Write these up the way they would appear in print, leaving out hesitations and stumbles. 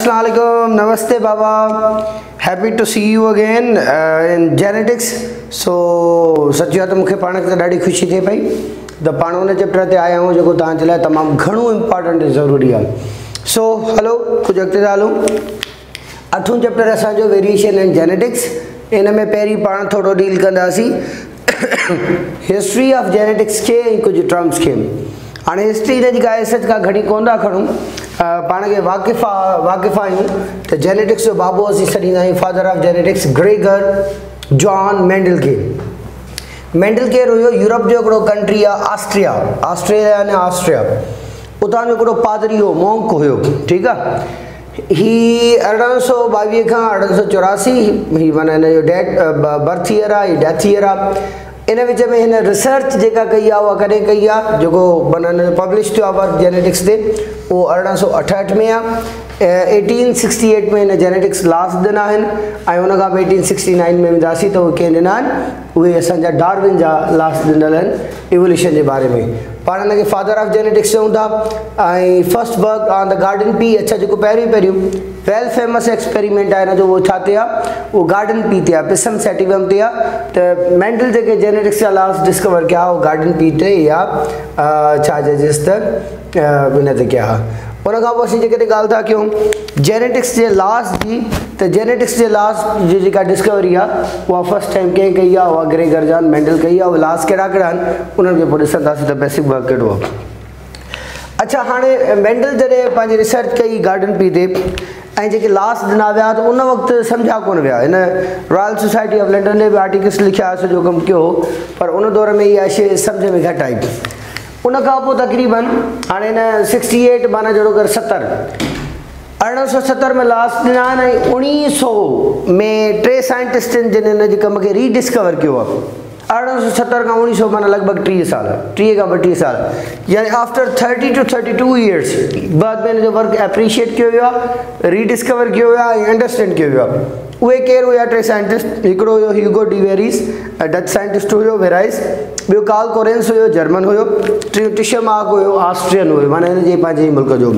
अस्सलाम वालेकुम, नमस्ते बाबा, happy to see you again in genetics. So सच्ची बात मूंखे पाण खे ॾाढी ख़ुशी थिए पई त पाण उन चैप्टर ते आया आहियूं जेको तव्हांजे लाइ तमामु घणो इम्पॉर्टेंट ज़रूरी आहे। सो हलो कुझु अॻिते था हलूं। 8हों चैप्टर असांजो वेरिएशन इन जेनेटिक्स। इन में पहिरीं पाण थोरो डील कंदासीं हिस्ट्री ऑफ जेनेटिक्स खे ऐं कुझु टर्म्स खे। हाणे हिस्ट्री हिन जी का एसेट का घणी कोन था खणूं, पाण खे वाक़िफ़ आहियूं त जेनेटिक्स जो बाबो असीं सॾींदा आहियूं father of genetics Gregor John Mendel खे। मेंडल केरु हुयो? यूरोप जो हिकिड़ो कंट्री आहे ऑस्ट्रेलिया ने ऑस्ट्रिया, उतां जो हिकिड़ो पादरी हो, मॉन्क हुयो, ठीकु आहे। ही 1822 खां 1884 ही माना हिन जो बर्थ ईयर आहे, डेथ ईयर आहे। इन विच में हिन रिसर्च जेका कई आहे उहा कॾहिं कई आहे, जेको माना पब्लिश थियो आहे वर्क जेनेटिक्स ते, उहो 1868 में आहे। 1868 में हिन जेनेटिक्स लास्ट ॾिना आहिनि ऐं उन खां पोइ 1869 में वेंदासीं त उहे कंहिं ॾिना आहिनि, उहे असांजा डार्विन जा लास्ट ॾिनल आहिनि इवोल्यूशन जे बारे में। पाण हिनखे फादर ऑफ जेनेटिक्स चऊं था। ऐं first work on the garden pea, अच्छा जेको पहिरियों वेल फेमस एक्सपेरिमेंट आहे हिन जो उहो छा ते आहे, उहो गार्डन पी ते आहे, पिसम सैटिवम ते आहे। त मेंडल जेके जेनेटिक्स जा लास्ट डिस्कवर कया उहो गार्डन पी ते या छा चइजेसि त हिन ते कया। उन खां पोइ असीं जेके ॻाल्हि था कयूं जेनेटिक्स जे लास्ट जी, त जेनेटिक्स जे लास्ट जी जेका डिस्कवरी आहे उहा फर्स्ट टाइम कंहिं कई आहे, उहा ग्रेगर जॉन मेंडल कई आहे। उहा लास्ट कहिड़ा आहिनि उन्हनि खे पोइ ॾिसंदासीं त बेसिक वर्क कहिड़ो आहे। अच्छा, हाणे मेंडल जॾहिं पंहिंजी रिसर्च कई गार्डन पी ते ऐं जेके लास्ट ॾिना विया त उन वक़्तु सम्झा कोन विया। हिन रॉयल सोसाइटी ऑफ लंडन ने बि आर्टिकल्स लिखिया, सॼो कमु कयो, पर उन दौर में इहा शइ सम्झ में घटि आई। उन खां पोइ तक़रीबन हाणे हिन 68 माना जहिड़ो कर 1870 में लास्ट ॾिना आहिनि ऐं 1900 में 3 साइंटिस्टनि जिन हिन जे कम खे रीडिस्कवर कयो आहे। 1870 खां 1900 माना लॻभॻि 30 साल, 30 खां 32 साल, यानी आफ्टर 30 to 32 ईयर्स बाद में हिन जो वर्क एप्रिशिएट कयो वियो आहे, रीडिस्कवर कयो वियो आहे ऐं अंडरस्टैंड कयो वियो आहे। उहे केरु हुया? 3 साइंटिस्ट। हिकिड़ो हुयो Hugo de Vries, Dutch scientist हुयो, वेराइस। ॿियो कार्ल कोरेंस हुयो, जर्मन हुयो। टियों टिशरमार्क हुयो, ऑस्ट्रियन हुयो, माना हिन जे पंहिंजे मुल्क जो।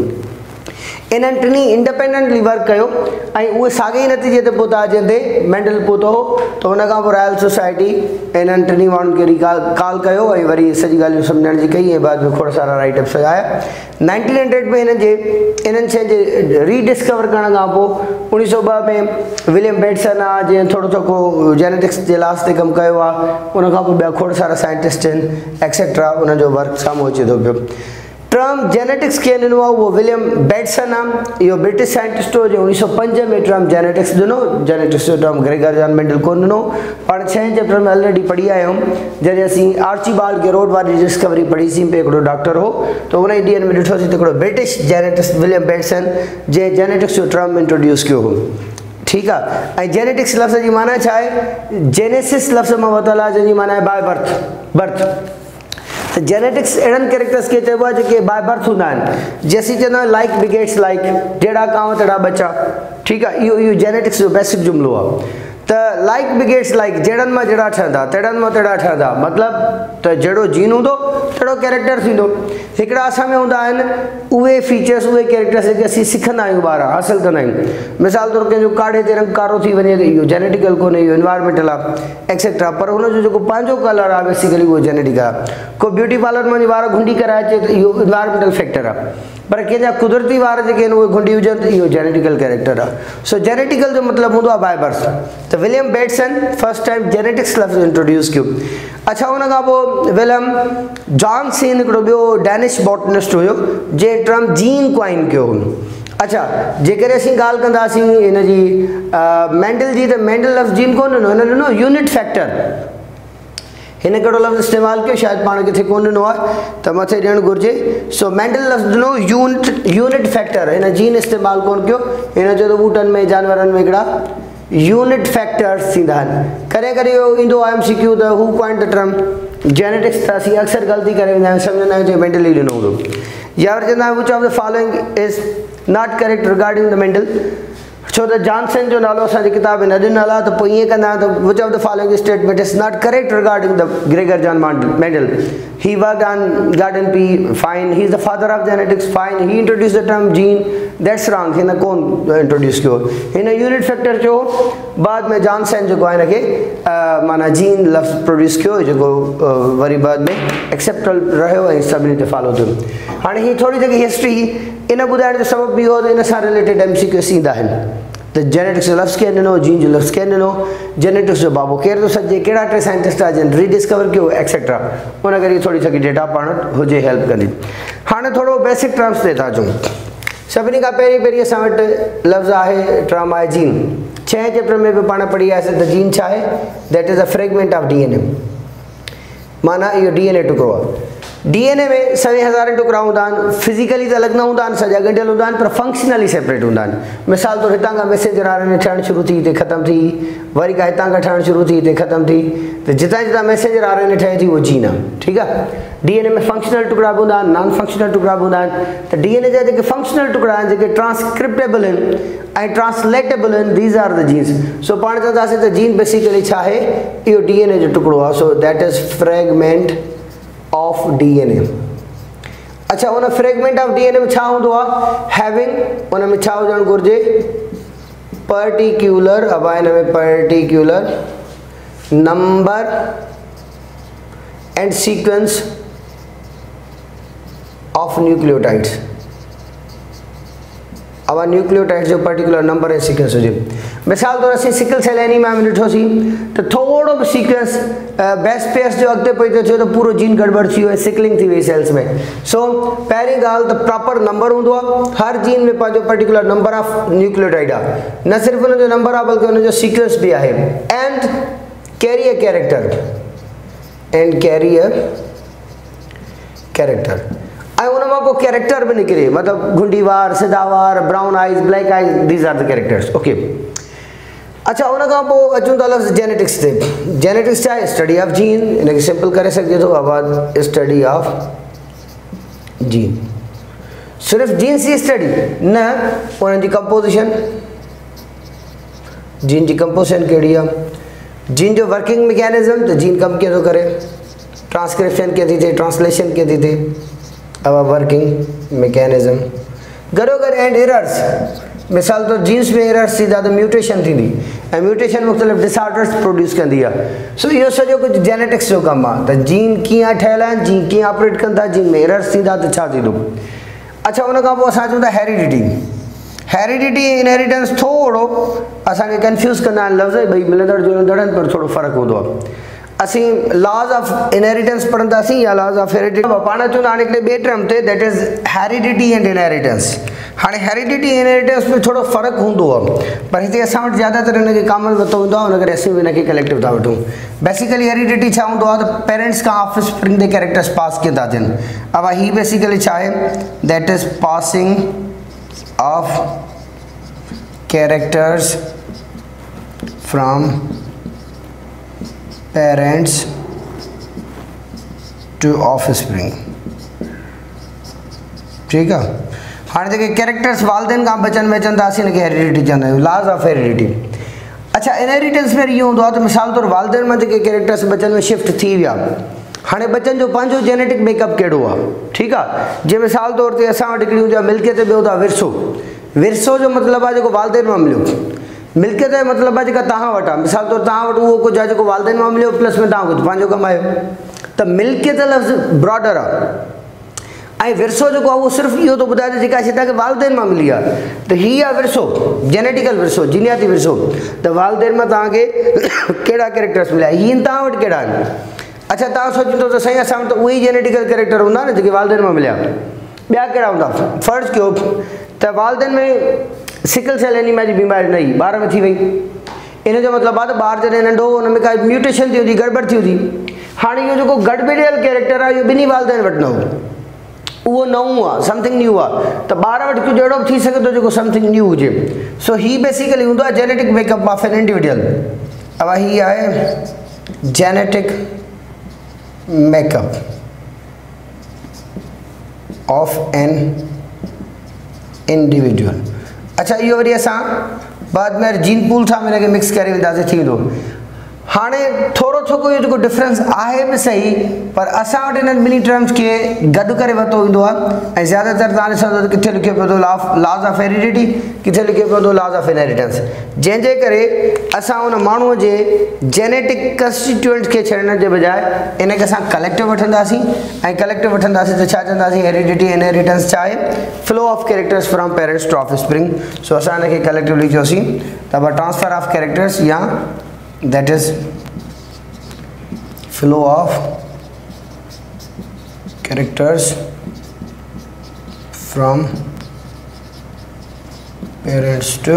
इन्हनि टिनी इंडिपेंडेंटली वर्क कयो ऐं उहे साॻे ई नतीजे ते पहुता जंहिंते मेंडल पहुतो हो। त हुन खां पोइ रॉयल सोसाइटी इन्हनि टिनी माण्हुनि खे कॉल कयो ऐं वरी सॼी ॻाल्हियूं सम्झण जी कई ऐं बाद में खोड़ सारा राइटअप्स आया। 1900 में इन्हनि शइ जे रीडिस्कवर करण खां पोइ 1902 में विलियम बेटसन आहे जंहिं थोरो को जेनेटिक्स जे लास्ट ते कमु कयो आहे। उन खां पोइ ॿिया खोड़ सारा साइंटिस्ट आहिनि एक्सेट्रा, उन्हनि जो वर्क साम्हूं अचे थो पियो। टर्म जेनेटिक्स खे ॾिनो आहे उहो विलियम बेटसन आहे। इहो ब्रिटिश साइंटिस्ट हो जो 1905 में टर्म जेनेटिक्स ॾिनो। जेनेटिक्स जो टर्म ग्रेगर जॉन मेंडल कोन ॾिनो। पाण 6 चैप्टर में ऑलरेडी पढ़ी आया आहियूं जॾहिं असीं आर्चिबाल्ड गेरोड वारी डिस्कवरी पढ़ीसीं पे, हिकिड़ो डॉक्टर हो, त उन ई ॾींहंनि में ॾिठोसीं त हिकिड़ो ब्रिटिश जेनेटिक्स विलियम बेटसन जंहिं जेनेटिक्स जो टर्म इंट्रोड्यूस कयो हो, ठीकु आहे। ऐं जेनेटिक्स लफ़्ज़ जी माना छा आहे? जेनेसिस लफ़्ज़ मां वरितल आहे जंहिंजी माना आहे बाय बर्थ। त जेनेटिक्स अहिड़नि कैरेक्टर्स खे चइबो आहे जेके बाय बर्थ हूंदा आहिनि। जैसी चवंदा आहियूं लाइक बिगेट्स लाइक, जहिड़ा कांव तहिड़ा बचा, ठीकु आहे। इहो जेनेटिक्स जो बेसिक जुमिलो आहे। त लाइक बिगेट्स लाइक, जहिड़नि मां जहिड़ा ठहंदा, तहिड़नि मां तहिड़ा ठहंदा, मतिलबु त जहिड़ो जीन हूंदो तहिड़ो कैरेक्टर थींदो। हिकिड़ा असां में हूंदा आहिनि उहे फीचर्स, उहे कैरेक्टर्स जेके असीं सिखंदा आहियूं, ॿार हासिलु कंदा आहियूं। मिसाल तौरु कंहिंजो काढ़े ते रंग कारो थी वञे त इहो जेनेटिकल कोन्हे, इहो इन्वायरमेंटल आहे एक्सेट्रा, पर हुनजो जेको पंहिंजो कलर आहे बेसिकली उहो जेनेटिकल आहे। को ब्यूटी पार्लर में वार घुंडी कराए अचे त इहो इन्वायरमेंटल फैक्टर आहे, पर कंहिंजा कुदरती वार जेके आहिनि उहे घुंडी हुजनि त इहो जेनेटिकल कैरेक्टर आहे। सो जेनेटिकल जो मतिलबु हूंदो आहे बाय बर्थ। त William Bateson first time genetics लफ़्ज़ इंट्रोड्यूस कयो। अच्छा, हुन खां पोइ विलियम जॉनसन हिकिड़ो ॿियो डैनिश बॉटनिस्ट हुयो जंहिं टर्म जीन क्वाइन कयो हो। अच्छा, जेकॾहिं असीं ॻाल्हि कंदासीं हिन जी मेंडल जी, त मेंडल लफ़्ज़ जीन कोन ॾिनो, हिन ॾिनो यूनिट फैक्टर। हिन कहिड़ो लफ़्ज़ इस्तेमालु कयो, शायदि पाण किथे कोन ॾिनो आहे त मथे ॾियणु घुरिजे। सो मेंडल लफ़्ज़ ॾिनो यूनिट फैक्टर, हिन जीन इस्तेमालु कोन कयो। हिन जो त ॿूटनि में जानवरनि में हिकिड़ा यूनिट फैक्टर्स थींदा आहिनि। कॾहिं कॾहिं इहो ईंदो आहे MCQ त who point the term genetics, त असीं अक्सर ग़लती करे वेंदा आहियूं, सम्झंदा आहियूं त मेंडल ई ॾिनो हूंदो, या वरी चवंदा आहियूं which of the following is not correct regarding the Mendel. छो त जॉनसन जो नालो असांजी किताब न ॾिनल आहे, त पोइ ईअं कंदा त which of the following statement is not correct regarding the Gregor John Mendel. He worked on Garden P, fine. He is the father of genetics, fine. He introduced the term gene, that's wrong. हिन कोन introduce कयो. हिन unit factor जो बाद में Johnson जेको आहे हिनखे माना जीन लफ़्ज़ प्रोड्यूस कयो, जेको वरी बाद में एक्सेप्टेबल रहियो ऐं सभिनी ते फॉलो थियो. हाणे ही थोरी जेकी हिस्ट्री इन ॿुधाइण जो सबबु बि हो त इन सां रिलेटेड MCQs ईंदा आहिनि. त जेनेटिक्स जो लफ़्ज़ कंहिं ॾिनो, जीन जो लफ़्ज़ कंहिं ॾिनो, जेनेटिक्स जो बाबो केरु थो सॾे, कहिड़ा टे साइंटिस्ट आहे जिन रीडिस्कवर कयो एक्सेट्रा. उन करे थोरी सॼी डेटा पाण हुजे हेल्प कंदी. हाणे थोरो बेसिक टर्म्स ते था अचूं. सभिनी खां पहिरीं असां वटि लफ़्ज़ आहे टर्म आहे जीन. 6 चैप्टर में बि पाण पढ़ी आयासीं त जीन छा आहे, that is a fragment of DNA. माना इहो DNA टुकड़ो आहे. DNA में 100,000 टुकड़ा हूंदा आहिनि. फिज़िकली त अलॻि न हूंदा आहिनि, सॼा ॻंढियल हूंदा आहिनि, पर फंक्शनली सेपरेट हूंदा आहिनि. मिसाल तौरु हितां खां मैसेंजर RNA ठहणु शुरू थी, हिते ख़तमु थी, वरी का हितां खां ठहणु शुरू थी, हिते ख़तमु थी, त जितां जितां मैसेंजर RNA ठहे थी उहो जीन आहे. ठीकु आहे. DNA में फंक्शनल टुकड़ा बि हूंदा आहिनि, नॉन फंक्शनल टुकड़ा बि हूंदा आहिनि. त DNA जा जेके फंक्शनल टुकड़ा आहिनि, जेके ट्रांसक्रिप्टेबल आहिनि ऐं ट्रांसलेटेबल आहिनि, these are the genes. So पाण चवंदासीं त जीन बेसिकली छा आहे, इहो DNA जो टुकड़ो आहे. So that is fragment of DNA. अच्छा, उन फ्रेगमेंट ऑफ DNA में छा हूंदो आहे, हैविंग, उन में छा हुजणु घुरिजे, पर्टिक्यूलर, अब हिन में particular number and sequence of nucleotides. अब न्यूक्लियोटाइड्स जो पर्टिकुलर नंबर ऐं सीक्वेंस हुजे. मिसाल तौरु असीं सिकल सेल एनीमिया में ॾिठोसीं त थोरो बि सीक्वेंस बेस पेयर्स जो अॻिते पोइ थियो त पूरो जीन गड़बड़ थी वियो, सिकलिंग थी वई सेल्स में. सो पहिरीं ॻाल्हि त प्रॉपर नंबर हूंदो आहे. हर जीन में पंहिंजो पर्टिकुलर नंबर ऑफ न्यूक्लियोटाइड आहे. न सिर्फ़ु हुनजो नंबर आहे बल्कि हुनजो सीक्वेंस बि आहे. And carry a character, and carry a character. ऐं उन मां पोइ कैरेक्टर बि निकिरे, मतिलबु गुंडी वार, सिधा वार, brown eyes, black eyes, these are the characters. Okay. अच्छा, उन खां पोइ अचूं था लफ़्ज़ जेनेटिक्स ते. जेनेटिक्स छा आहे, स्टडी ऑफ जीन. इनखे सिंपल करे सघिजे थो आवाज़, स्टडी ऑफ जीन. सिर्फ़ु जीन्स जी स्टडी न, उन्हनि जी कंपोज़िशन, जीन जी कंपोज़िशन कहिड़ी आहे, जीन जो वर्किंग मैकेनिज़्म, त जीन कमु कीअं थो करे, ट्रांसक्रिप्शन कीअं थी थिए, ट्रांसलेशन कीअं थी थिए, अब वर्किंग मैकेनिज़्म गॾो गॾु एंड एरर्स. मिसाल तौरु जीन्स में एरर्स थींदा त म्यूटेशन थींदी, ऐं म्यूटेशन मुख़्तलिफ़ डिसऑर्डर्स प्रोड्यूस कंदी आहे. सो इहो सॼो कुझु जेनेटिक्स जो कमु आहे. त जीन कीअं ठहियल आहिनि, जीन कीअं ऑपरेट कंदा, जीन में एरर्स थींदा त छा थींदो. अच्छा, उन खां पोइ असां अचूं था हेरिडिटी. हेरिडिटी ऐं इनहेरिटेंस थोरो असांखे कंफ्यूज़ कंदा आहिनि लफ़्ज़, ॿई मिलंदड़ जुलंदड़ आहिनि, पर थोरो फ़र्क़ु हूंदो आहे. असीं लॉज ऑफ इनहेरिटेंस पढ़ंदासीं या लॉज ऑफ हेरिडिटी. पाण अचूं था हाणे हिकिड़े ॿिए टर्म ते, that is heredity and inheritance. हाणे हेरिडिटी ऐं इनहेरिटेंस में थोरो फ़र्क़ु हूंदो आहे, पर हिते असां वटि ज़्यादातर हिनखे कॉमन वरितो हूंदो आहे, हुन करे असीं बि हिनखे कलेक्टिव था वठूं. बेसिकली हेरिडिटी छा हूंदो आहे त पेरेंट्स खां ऑफस्प्रिंग ते कैरेक्टर्स पास कीअं था थियनि. अब ही बेसिकली छा आहे, that is passing of characters from parents to offspring. ठीकु आहे. हाणे जेके कैरेक्टर्स वालदेन खां बचनि में अचनि था, असीं हिनखे हेरिडिटी चवंदा आहियूं, लॉज ऑफ हेरिडिटी. अच्छा, इनहेरिटेंस में इहो हूंदो आहे त मिसाल तौरु वालदेन मां जेके कैरेक्टर्स बचनि में शिफ्ट थी विया, हाणे बचनि जो पंहिंजो जेनेटिक मेकअप कहिड़ो आहे. ठीकु आहे. जीअं मिसाल तौर ते असां वटि हिकिड़ी हूंदी आहे मिल्कियत, ॿियो आहे विरसो. विरसो जो मतिलबु आहे जेको वालदेन मां मिलियो. मिल्कियत जो मतिलबु आहे जेका तव्हां वटि आहे. मिसाल तौरु तव्हां वटि उहो कुझु आहे जेको वालदेन मां मिलियो, प्लस में तव्हां कुझु पंहिंजो कमायो. त मिल्कियत लफ़्ज़ ब्रॉडर आहे, ऐं विरसो जेको आहे उहो सिर्फ़ु इहो थो ॿुधाए त जेका शइ तव्हांखे वालदेन मां मिली आहे, त हीअ आहे विरसो, जेनेटिकल विरसो, जीनियाती विरसो. त वालदेन मां तव्हांखे कहिड़ा कैरेक्टर्स मिलिया, हीअ तव्हां वटि कहिड़ा आहिनि. अच्छा, तव्हां सोचींदो त साईं असां वटि त उहे ई जेनेटिकल कैरेक्टर हूंदा न जेके वालदेन मां मिलिया, ॿिया कहिड़ा हूंदा. फ़र्ज़ु कयो त वालदेन में सिकल सेल एनीमिया जी बीमारी न आई, ॿार में थी वई. इन जो मतिलबु आहे त ॿार जॾहिं नंढो हो, हुन में का म्यूटेशन थी हूंदी, गड़बड़ थी हूंदी. हाणे इहो जेको गड़बड़ियल कैरेक्टर आहे, इहो ॿिन्ही वालदेन वटि न हो, उहो नओं आहे, समथिंग न्यू आहे. त ॿार वटि कुझु अहिड़ो बि थी सघे थो जेको समथिंग न्यू हुजे. सो ही बेसिकली हूंदो आहे genetic makeup of an individual. अब ही आहे genetic makeup of an individual. अच्छा, इहो वरी असां बाद में जीन पूल सां हिनखे मिक्स करे वेंदासीं थी वेंदो। हाणे थोरो थोको इहो जेको डिफरेंस आहे बि सही, पर असां वटि हिननि ॿिन्ही टर्म्स खे गॾु करे वरितो वेंदो आहे ऐं ज़्यादातर तव्हां ॾिसंदो किथे लिखियो पियो अथव लॉज ऑफ हेरिडिटी, किथे लिखियो पियो अथव लॉज ऑफ इनहेरिटेंस, जंहिंजे करे असां उन माण्हूअ जे जेनेटिक कंस्टिट्यूएंट्स खे छॾण जे बजाय इनखे असां कलेक्टिव वठंदासीं ऐं कलेक्टिव वठंदासीं त छा चवंदासीं हेरिडिटी इनहेरिटेंस छा आहे, flow of characters from parents to offspring. So असां हिनखे कलेक्टिवली चयोसीं त ट्रांसफर ऑफ कैरेक्टर्स या that is flow of characters from parents to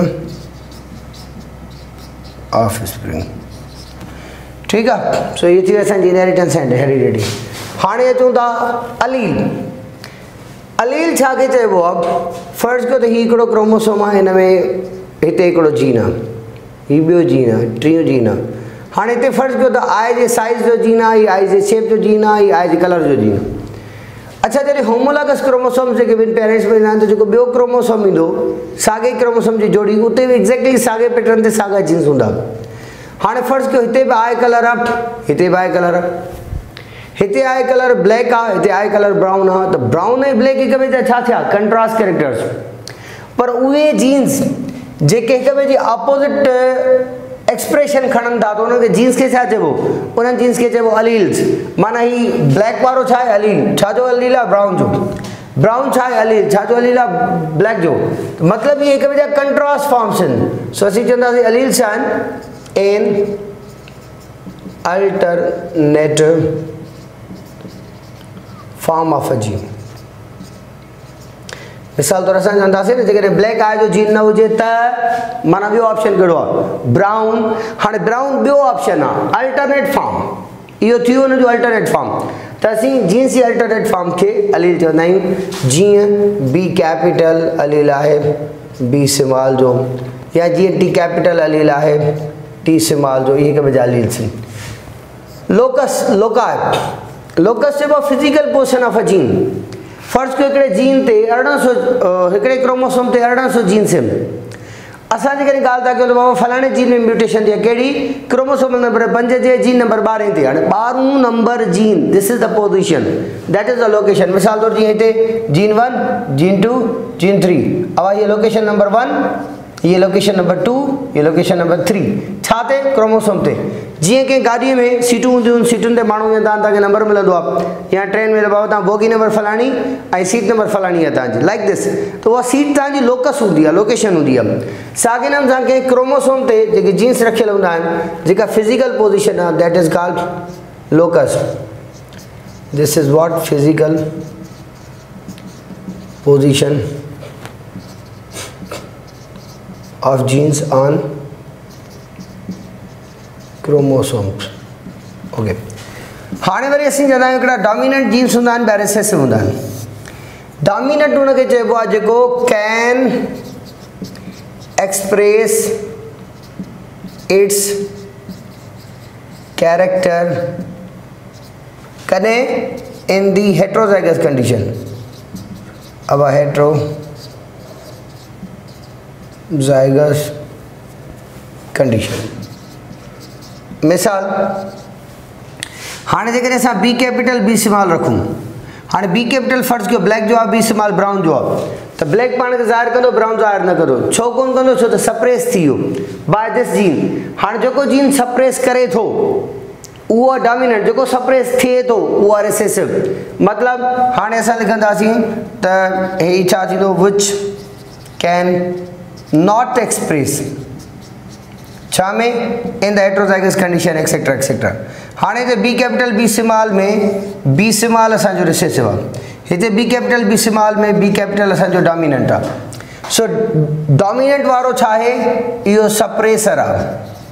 offspring। ठीक है। सो ये थी असांजी इनहेरिटेंस एंड हेरिडिटी। हाणे अचूं था अलील। अलील छा खे चइबो आहे? फर्ज़ कयो त ही हिकिड़ो क्रोमोसोम आहे, हिन में हिते हिकिड़ो जीन आहे, ही ॿियो जीन आहे, टियों जीन आहे। हाणे हिते फर्ज़ कयो त आई जे साइज़ जो जीन आहे, ही आई जे शेप जो जीन आहे, ही आई जे कलर जो जीन आहे। अच्छा, जॾहिं होमोलॉगस क्रोमोसोम्स जेके ॿिनि पेरेंट्स में ईंदा आहिनि त जेको ॿियो क्रोमोसोम ईंदो साॻे क्रोमोसोम जी जोड़ी, उते बि एक्ज़ैक्टली साॻे पैटर्न ते साॻा जीन्स हूंदा। हाणे फर्ज़ कयो हिते बि आई कलर आहे, हिते बि आई कलर आहे, हिते आई कलर ब्लैक आहे, हिते आई कलर ब्राउन आहे, त ब्राउन ऐं ब्लैक हिक ॿिए जा छा थिया? Contrast characters. पर उहे जीन्स जेके हिक ॿिए जी अपोज़िट एक्सप्रेशन खणनि था त उनखे जीन्स खे छा चइबो? उन्हनि जीन्स खे चइबो अलील्स। माना ही ब्लैक वारो छा आहे? अलील। छा जो अलील आहे? ब्राउन जो। ब्राउन छा आहे? अलील। छा जो अलील आहे? ब्लैक जो। मतलब ये हिक ॿिए जा कंट्रास्ट फॉर्म्स आहिनि। सो असीं चवंदासीं अलील्स छा आहिनि? An alternative form of a gene. मिसाल तौर असां चवंदासीं न जेकॾहिं ब्लैक आई जो जीन न हुजे त माना ॿियो ऑप्शन कहिड़ो आहे? ब्राउन। हाणे ब्राउन ॿियो ऑप्शन आहे अल्टरनेट फॉर्म, इहो थियो हुनजो अल्टरनेट फॉर्म। त असीं जीन्स जी अल्टरनेट फॉर्म खे अलील चवंदा आहियूं। जीअं बी कैपिटल अलील आहे बी स्मॉल जो, या जीअं टी कैपिटल अलील आहे टी स्मॉल जो, इहे हिक ॿिए जा अलील्स आहिनि। लोकस, लोकस चइबो physical portion of a gene. फर्ज़ कयो हिकिड़े जीन ते 1800 हिकिड़े क्रोमोसोम ते 1800 जीन्स आहिनि। असां जेकॾहिं ॻाल्हि था कयूं त बाबा फलाणे जीन में म्यूटेशन थी आहे, कहिड़ी? क्रोमोसोम नंबर 5 जे जीन नंबर 12 ते। हाणे 12 number gene, this is the position, that is the location. मिसाल तौर जीअं हिते जीन 1, जीन 2, जीन 3। अब ये लोकेशन नंबर 1, ये लोकेशन नंबर 2, ये लोकेशन नंबर 3। छा ते? क्रोमोसोम ते। जीअं कि गाॾीअ में सीटूं हूंदियूं आहिनि, सीटुनि ते माण्हू वेहंदा आहिनि, तव्हांखे नंबर मिलंदो आहे, या ट्रेन में बाबा तव्हां बोगी नंबर फलाणी ऐं सीट नंबर फलाणी आहे तव्हांजी, लाइक दिस। त उहा सीट तव्हांजी लोकस हूंदी आहे, लोकेशन हूंदी आहे। साॻे नमूने सां कंहिं क्रोमोसोम ते जेके जीन्स रखियल हूंदा आहिनि, जेका फिज़िकल पोजीशन आहे, that is called locus. This is what? Physical position of genes on chromosomes. Okay. हाणे वरी असीं चवंदा आहियूं हिकिड़ा डोमिनेंट जीन्स हूंदा आहिनि, ॿिया रिसेसिव हूंदा आहिनि। डोमिनेंट हुनखे चइबो आहे जेको कैन एक्सप्रेस इट्स कैरेक्टर कॾहिं इन दी हेट्रोजाइगस कंडीशन। अब हेट्रोजाइगस कंडीशन। मिसाल हाणे जेकॾहिं असां बी कैपिटल बी स्मॉल रखूं, हाणे बी कैपिटल फर्ज़ कयो ब्लैक जो आहे, बी स्मॉल ब्राउन जो आहे, त ब्लैक पाण खे ज़ाहिर कंदो, ब्राउन ज़ाहिर न कंदो। छो कोन कंदो? छो त सप्रेस थी वियो बाय दिस जीन। हाणे जेको जीन सप्रेस करे थो उहो डोमिनेंट, जेको सप्रेस थिए थो उहो रिसेसिव। मतलब हाणे असां लिखंदासीं त हे छा थींदो? विच कैन नॉट एक्सप्रेस छा में? In the heterozygous condition etcetera etcetera. हाणे हिते बी कैपिटल बी स्मॉल में बी स्मॉल असांजो रिसेसिव आहे, हिते बी कैपिटल बी स्मॉल में बी कैपिटल असांजो डोमिनेंट आहे। सो डोमिनेंट वारो छा आहे? इहो सप्रेसर आहे,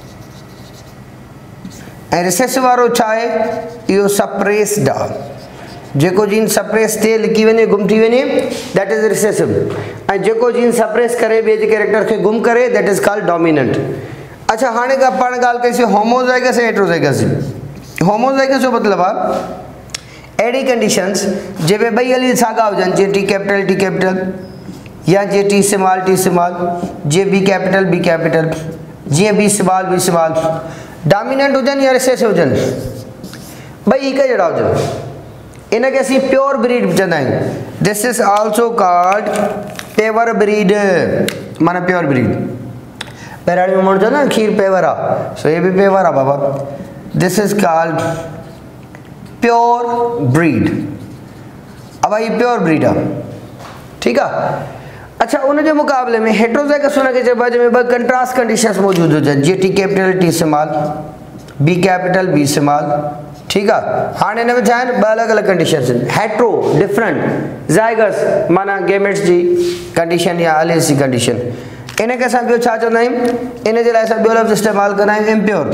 ऐं रिसेसिव वारो छा आहे? इहो सप्रेस्ड आहे। जेको जीन सप्रेस थिए, लिकी वञे, गुम थी वञे, दैट इज़ रिसेसिव। ऐं जेको जीन सप्रेस करे ॿिए जे कैरेक्टर खे गुम करे, दैट इज़ कॉल्ड डोमिनेंट। अच्छा, हाणे पाण ॻाल्हि कईसीं होमोजाइगस ऐं हेट्रोजाइगस जी। होमोजाइगस जो मतिलबु आहे अहिड़ी कंडीशन्स जंहिंमें ॿई अलील साॻा हुजनि, जीअं टी कैपिटल टी कैपिटल, या जे टी स्मॉल जे बी कैपिटल जी बी स्मॉल डोमिनेंट हुजन या रिसेसिव हुजन भाई एक जड़ा हुजन इनके असी प्योर ब्रीड चवंदा आहियूं। This is also called pure breed माना प्योर ब्रीड। पहिराणी में माण्हू चवंदा खीर पेवर आ, सो ये भी पेवर आ बाबा। This is called pure breed. अब ये प्योर ब्रीड आ, ठीक है। अच्छा उनके मुकाबले में हेट्रोजाइगस उनके चइबो आहे जंहिंमें ॿ कंट्रास्ट कंडीशंस मौजूद हुजनि, जे T capital T small B capital B small, ठीक है। हाँ इन में छा आहिनि ॿ अलॻि अलॻि कंडीशंस आहिनि। हेट्रो डिफरेंट, ज़ाइगस माना गेमेट्स जी कंडीशन या अलेस जी कंडीशन। इनके असां ॿियो छा चवंदा आहियूं, इन जे लाइ असां ॿियो लफ़्ज़ इस्तेमालु कंदा आहियूं इम्प्योर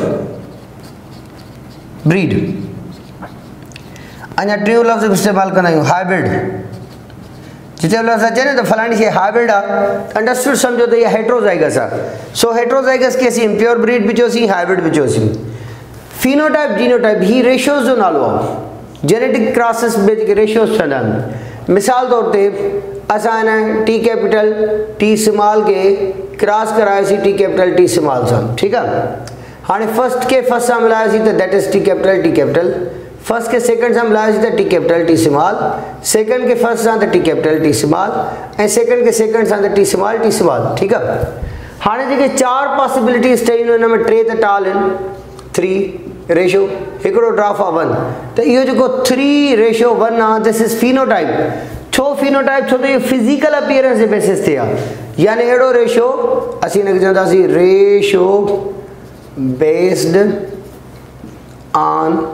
ब्रीड। अञा टियों लफ़्ज़ इस्तेमालु कंदा आहियूं हाइब्रिड। जिते असां चए न त फलाणी शइ हाइब्रिड आहे अंडरस्टूड समझो त इहा हेट्रोजाइगस आहे। सो हेट्रोजाइगस खे असीं इम्प्योर ब्रीड बि चयोसीं, हाइब्रिड भी चयोसीं। फिनोटाइप जीनोटाइप ही रेशियोज़ जो नालो आहे। जेनेटिक क्रॉसिस में जेके रेशियोज़ ठहंदा आहिनि, मिसाल तौर ते असां हिन टी कैपिटल टी स्मॉल के क्रॉस करायोसीं टी कैपिटल टी स्मॉल सां, ठीक आहे। हाँ फर्स्ट के फर्स्ट सां मिलायोसीं त that is T capital, first के सेकंड सां मिलायोसीं त T capital T small, second के फर्स्ट सां त टी कैपिटल टी स्मॉल ऐं सेकंड के सेकंड सां त टी स्मॉल, ठीक है। हाँ जेके 4 पॉसिबिलिटीज़ ठहियूं हिन में 3 त टाल आहिनि, 3 रेशो हिकिड़ो ड्राफ आहे 1, त इहो जेको 3 रेशो 1 आहे दिस इज फिनोटाइप। छो फिनोटाइप, छो त इहो फिजिकल अपीयरेंस जे बेसिस ते आहे, यानी अहिड़ो रेशो असीं हिनखे चवंदासीं ratio based on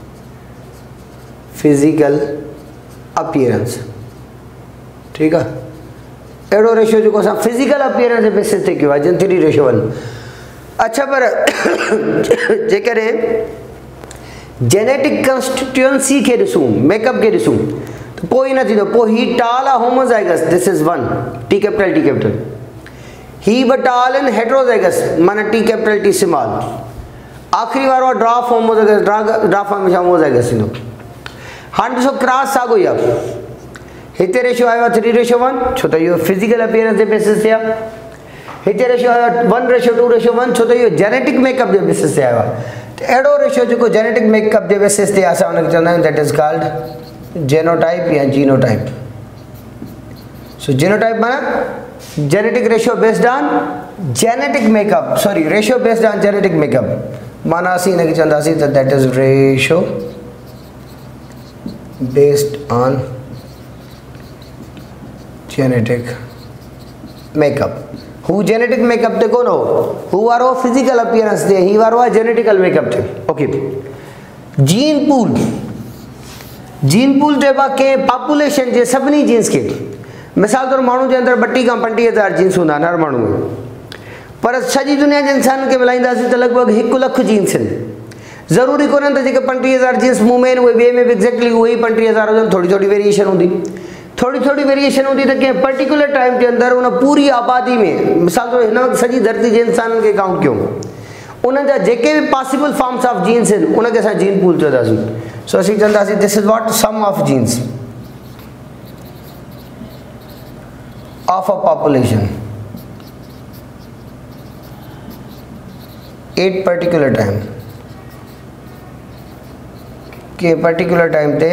physical appearance, ठीक है। अहिड़ो रेशो जेको असां फिजिकल अपीयरेंस जे बेसिस ते कयो आहे, जिन 3 रेशो 1। अच्छा पर जेकॾहिं जेनेटिक कंस्टिट्यूएंसी खे ॾिसूं, मेकअप खे ॾिसूं त पोइ ई न थींदो। पोइ ही टाल आहे homozygous, this is 1 T capital. ही ॿ टाल आहिनि हेट्रोजाइगस माना टी कैपिटल टी स्मॉल। आख़िरी वारो आहे ड्राफ होमोजाइगस, ड्राफ हमेशा होमोजाइगस थींदो। हाणे ॾिसो क्रॉस साॻियो ई आहे, हिते रेशो आयो आहे 3 रेशो 1 छो त इहो फिजिकल अपीयरेंस जे बेसिस ते आहे। हिते रेशो आयो आहे 1 रेशो 2 रेशो 1 छो त इहो जेनेटिक मेकअप जे बेसिस ते आयो आहे। त अहिड़ो रेशो जेको जेनेटिक मेकअप जे बेसिस ते असां हुनखे चवंदा आहियूं दैट इज कॉल्ड जेनोटाइप या जीनोटाइप। सो जीनोटाइप माना genetic ratio based on genetic makeup, sorry ratio based on genetic makeup माना असीं हिनखे चवंदासीं त that is ratio based on genetic makeup. हू जेनेटिक मेकअप ते कोन हो, हू वारो फिजिकल अपीयरेंस ते, ही वारो आहे जेनेटिकल मेकअप ते। ओके, जीन पूल चइबो आहे कंहिं पॉपुलेशन जे सभिनी जीन्स खे। मिसाल तौर माण्हू जे अंदरि 32 खां 35,000 जीन्स हूंदा आहिनि हर माण्हू में, पर सॼी दुनिया जे इंसाननि खे मिलाईंदासीं त लॻभॻि 1 लख जीन्स आहिनि। ज़रूरी कोन्हे त जेके 35,000 जीन्स मूं में आहिनि उहे ॿिए में बि एक्ज़ैक्टली उहे ई 35,000 हुजनि, थोड़ी वेरिएशन हूंदी। थोड़ी वेरिएशन हूंदी त कंहिं पर्टिकुलर टाइम जे अंदरि उन पूरी आबादी में, मिसाल तौर हिन वक़्तु सॼी धरती जे इंसाननि खे काउंट कयूं, उन्हनि जा जेके बि पॉसिबल फॉर्म्स ऑफ जीन्स आहिनि उनखे असां जीन पूल चवंदासीं। सो असीं चवंदासीं this is what sum of genes of a population at particular time, के पर्टिकुलर टाइम ते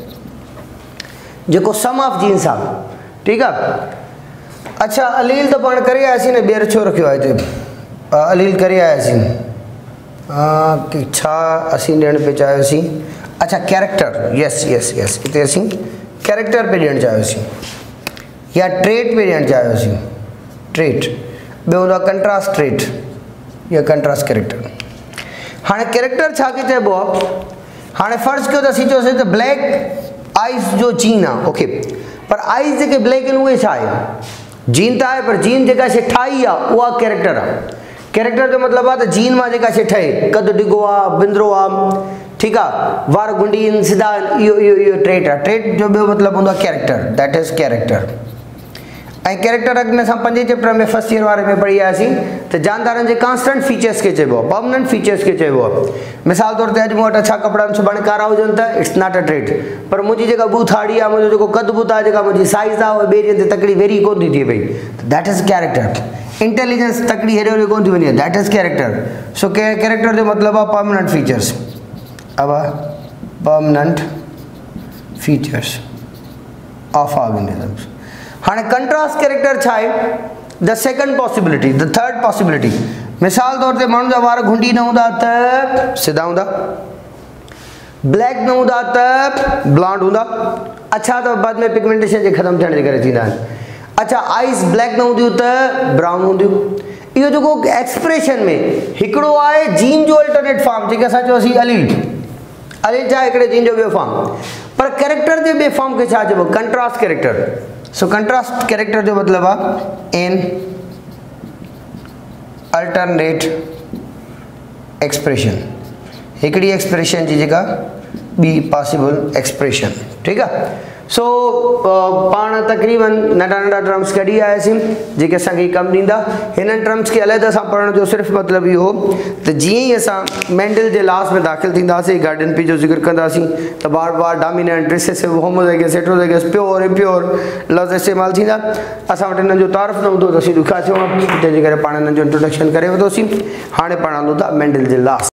जेको सम ऑफ जीन्स आहे, ठीक आहे। अच्छा अलील तो पाण करे आयासीं न, ॿीहर छो रखियो आहे हिते, अलील करे आयासीं कि छा असीं ॾियणु पिया चाहियोसीं। अच्छा कैरेक्टर, यस हिते असीं कैरेक्टर पे ॾियणु चाहियोसीं या ट्रेट पे ॾियणु चाहियोसीं। ट्रेट ॿियो हूंदो आहे कंट्रास्ट ट्रेट या कंट्रास्ट कैरेक्टर। हाणे कैरेक्टर छा खे चइबो आहे, हाणे फर्ज़ कयो त असीं चयोसीं त ब्लैक आइज़ जो जीन आहे, ओके, पर आइज़ जेके ब्लैक आहिनि उहे छा आहे, जीन त आहे, पर जीन जेका शइ ठाही आहे उहा कैरेक्टर आहे। कैरेक्टर जो मतिलबु आहे त जीन मां जेका शइ ठहे, कद डिघो आहे, बिंदरो आहे, ठीकु आहे, वार गुंडी आहिनि, सिधा आहिनि, इहो ट्रेट आहे। ट्रेट जो ॿियो मतिलबु हूंदो आहे character, that is character. Character अग में असां 5 चैप्टर में फर्स्ट ईयर वारे में पढ़ी आयासीं त जानदारनि जे कांस्टेंट फीचर्स के चइबो आहे, परमानेंट फीचर्स के चइबो आहे। मिसाल तौर ते अॼु मूं वटि अछा कपिड़ा सुभाणे कारा हुजनि त इट्स नॉट अ ट्रेड, पर मुंहिंजी जेका बूथाड़ी आहे, मुंहिंजो जेको कद बुत आहे, जेका मुंहिंजी साइज़ आहे, उहा ॿिए ॾींहं ते तकड़ी वेरी कोन थी थिए पई, दैट इज़ कैरेक्टर। इंटेलिजेंस तकड़ी हेॾे होॾे कोन थी वञे, that is character. So character जो मतिलबु आहे परमानेंट फीचर्स। अब परमानेंट फीचर्स ऑफ ऑर्गेनिजम्स। हाँ कंट्रास्ट कैरेक्टर छा है? The second possibility, the third possibility. मिसाल तौर ते माण्हू जा वार घुंडी न हूंदा त सिधा हूंदा, ब्लैक न हूंदा त ब्लॉन्ड हूंदा, अच्छा त बाद में पिगमेंटेशन जे ख़त्म थियण जे करे थींदा आहिनि। अच्छा आइस ब्लैक न हूंदियूं त ब्राउन हूंदियूं। इहो जेको एक्सप्रेशन में हिकिड़ो आहे जीन जो अल्टरनेट फॉर्म, जेके असां चयोसीं अलील। अलील छा हिकिड़े जीन जो ॿियो फॉर्म, पर कैरेक्टर जे ॿिए फॉर्म खे छा चइबो? Contrast character. So contrast character जो मतलब है इन अल्टरनेट एक्सप्रेशन, हिकड़ी एक्सप्रेशन जी जगह बी पॉसिबल एक्सप्रेशन, ठीक है। सो पाण तकरीबन नंढा नंढा टर्म्स कढी आयासीं जेके असांखे कमु ॾींदा। हिननि टर्म्स खे अलॻि सां पढ़ण जो सिर्फ़ु मतिलबु इहो त जीअं ई असां मेंडल जे लास्ट में दाख़िल थींदासीं, गार्डन पी जो ज़िक्र कंदासीं त बार बार dominant, recessive, homozygous, heterozygous, pure, impure लफ़्ज़ इस्तेमालु थींदा। असां वटि हिननि जो तारीफ़ न हूंदो त असीं ॾुखिया थियूं, तंहिंजे करे पाण हिननि जो इंट्रोडक्शन करे वरितोसीं। हाणे पाण हलूं था मेंडल जे लास्ट।